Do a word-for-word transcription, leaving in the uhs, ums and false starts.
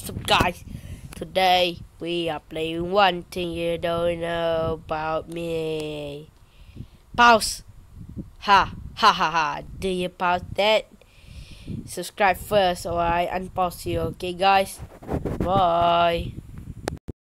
What's up, guys? Today we are playing one thing you don't know about me. Pause. Ha ha ha ha. Do you pause that? Subscribe first or I unpause you. Okay, guys? Bye.